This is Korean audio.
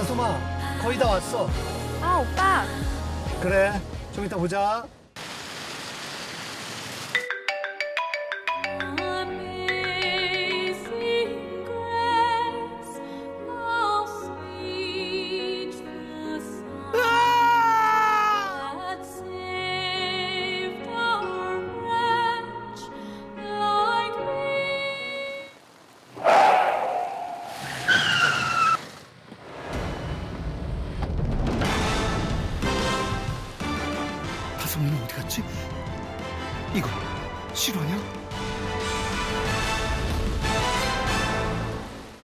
다솜아, 거의 다 왔어. 아, 오빠. 그래, 좀 이따 보자. 다솜이는 어디 갔지? 이거 실화냐?